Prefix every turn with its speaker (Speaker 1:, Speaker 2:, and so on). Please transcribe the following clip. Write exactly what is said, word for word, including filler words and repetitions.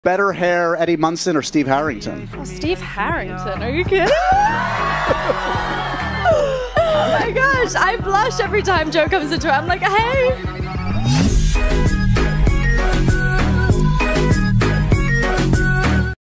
Speaker 1: Better hair, Eddie Munson or Steve Harrington?
Speaker 2: Oh, Steve Harrington, are you kidding? Oh my gosh, I blush every time Joe comes into it. I'm like, hey.